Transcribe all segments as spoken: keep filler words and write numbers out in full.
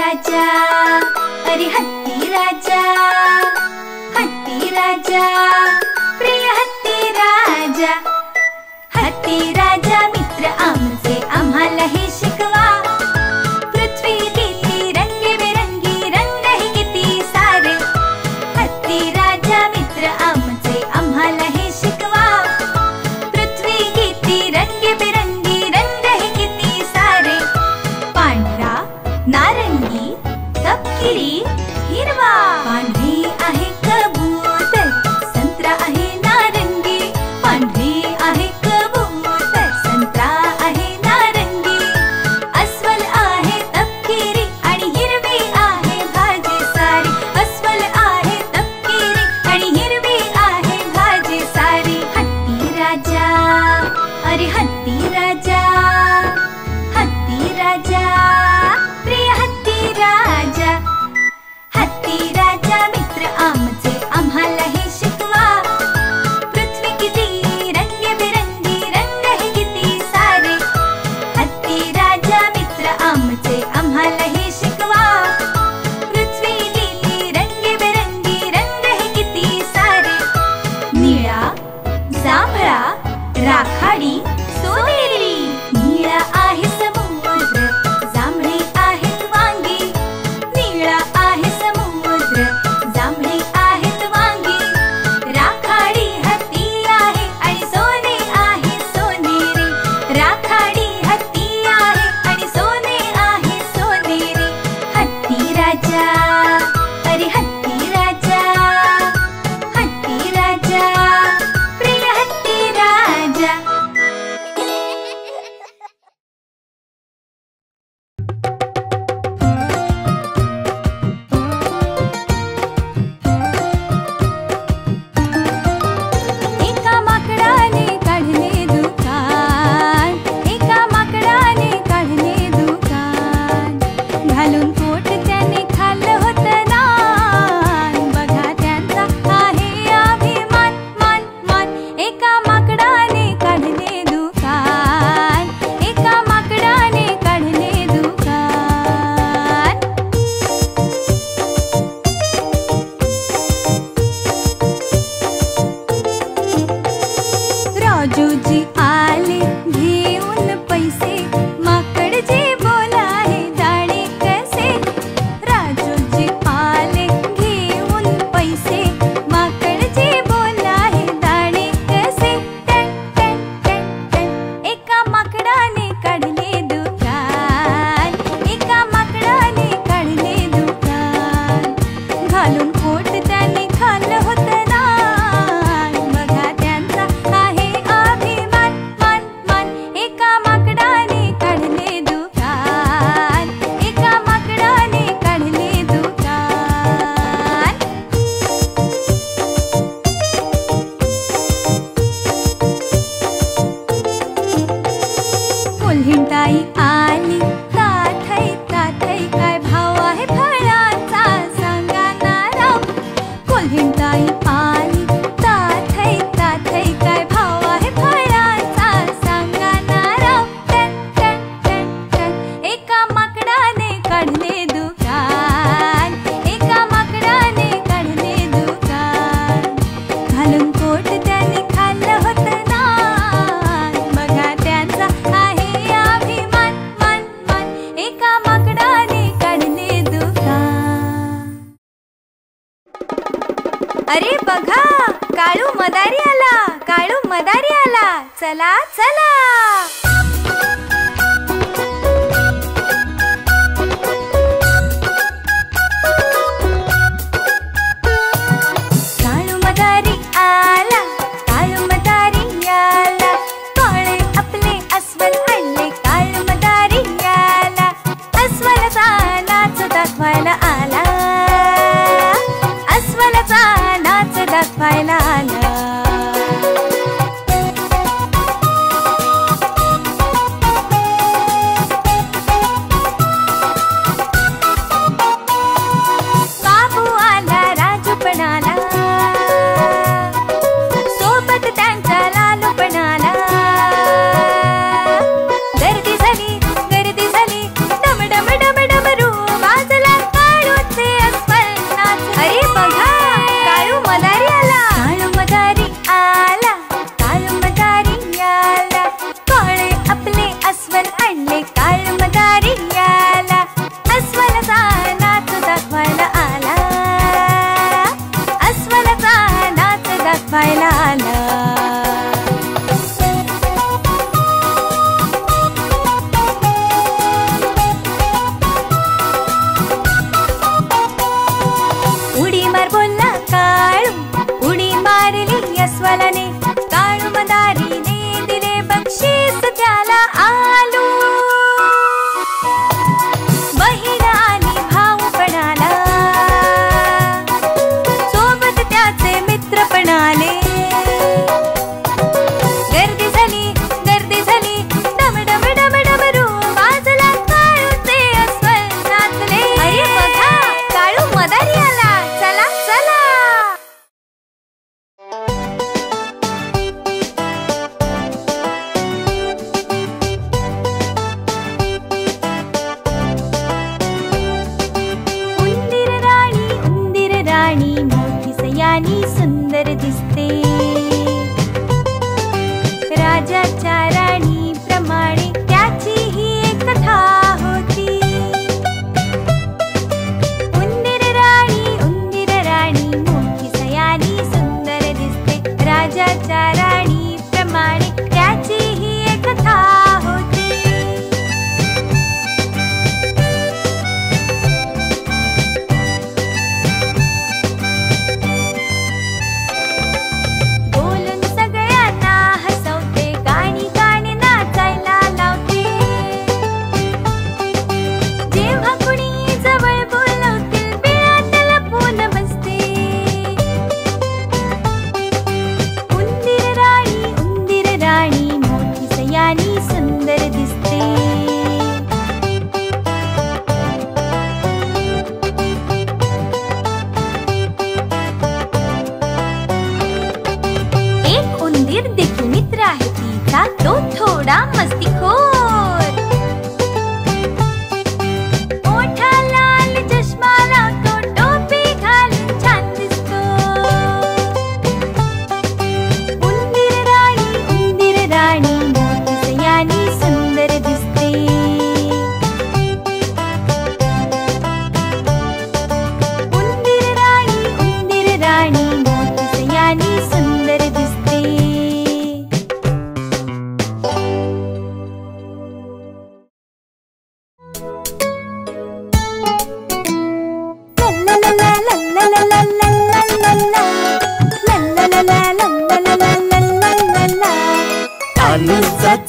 राजा, अरे हत्ती राजा, हत्ती राजा, प्रिय हत्ती राजा. हत्ती राजा मित्र आमचे आम्हाला हे शिकवा. पृथ्वी किती रंगीबेरंगी, रंग हे किती सारे. हत्ती राजा मित्र आमचे आम्हाला हे शिकवा. पृथ्वी किती रंगीबेरंगी, रंग हे किती सारे. पांढरा, नारंगी, तपकिरी, हिरवा. पांढरी आहे कबूतर, संत्रा आहे नारंगी. पांढरी आहे कबूतर, संत्रा आहे नारंगी. अस्वल आहे तपकिरी आणि हिरवी आहे भाजी सारी. अस्वल आहे तपकिरी आणि हिरवी आहे भाजी सारी. हत्ती राजा, अरे हत्ती राजा, हत्ती राजा, प्रिय हत्ती राजा. हत्ती राजा मित्र आमचे आम्हाला हे शिकवा. पृथ्वी किती रंगीबेरंगी, रंग हे किती सारे. हत्ती राजा मित्र आमचे आम्हाला हे शिकवा. पृथ्वी किती रंगीबेरंगी, रंग हे किती सारे. निळा, जांभळा, राखाडी, सोनेरी. निळा आहे समुद्र, जांभळी आहेत वांगी. निळा आहे समुद्र, जांभळी आहेत वांगी. राखाडी हत्ती आहे आणि सोने आहे सोनेरी. राखाडी हत्ती आहे आणि सोने आहे सोनेरी. हत्ती राजा, अरे हत्ती राजा, हत्ती राजा, प्रिय हत्ती राजा. एका माकडाने काढले दुकान, एका माकडाने काढले दुकान. घालून पोट त्याने खाल्लं होतं नान. बघा त्यांचा आहे अभिमान, मान मान. एका माकडाने काढले दुकान, एका माकडाने काढले दुकान. राजूजी आले घेऊन पैसे. माकड जे बोलाहे दाणे कसे. राजूजी आले घेऊन पैसे. माकड जे बोलाहे दाणे कसे. टन टन टन टन. एका माकडाने काढले दुकान, एका माकडाने काढले दुकान. घालून पोट त्याने खाल्लं होतं नान. बघा त्यांचा आहे अभिमान, मान मान. एका माकडाने काढले दुकान, एका माकडाने काढले दुकान. कोल्हिंटाई आली ताठै ताठै. काय भाव आहे फळांचा सांगा ना राव. कोल्हिंटाई आली ताठै ताठै. काय भाव आहे फळांचा सांगा ना राव. टन टन टन टन. एका माकडाने काढले दुकान, एका माकडाने काढले दुकान. घालून पोट त्याने खाल्लं होतं नान. बघा त्यांचा आहे अभिमान, मान मान. एका माकडाने काढले दुकान. अरे बघा, काळू मदारी आला, काळू मदारी आला. चला चला. काळू मदारी आला, काळू मदारी आला. काळे आपले अस्वल आणले, काळू मदारी आला. अस्वलाचा नाच दाखवायला आला, अस्वलाचा नाच दाखवायला आला. बाबू आला, राजू पण आला. सोबत त्यांच्या लालू पण आला. गर्दी झाली, गर्दी झाली. डम डम डम डमरू वाजला.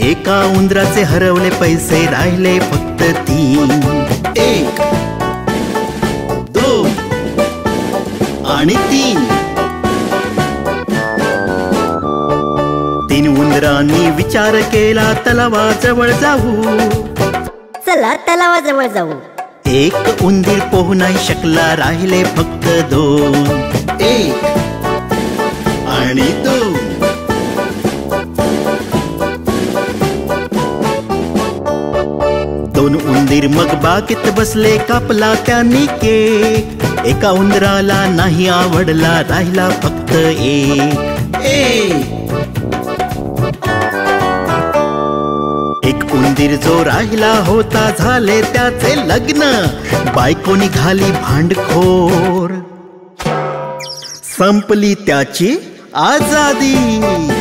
एका उंदराचे हरवले पैसे, राहिले फक्त तीन. एक, दोन आणि तीन. तीन उंदरांनी विचार केला, तलावाजवळ जाऊ. चला तलावाजवळ जाऊ. एक उंदीर पोहू नाही शकला, राहिले फक्त दोन. एक आणि दोन. दोन उंदीर मग बागेत बसले, कापला त्यांनी केक. एका उंदराला नाही आवडला, राहिला फक्त एक. एक एक उंदीर जो राहिला होता, झाले त्याचे लग्न. बायको निघाली भांडखोर, संपली त्याची आजादी.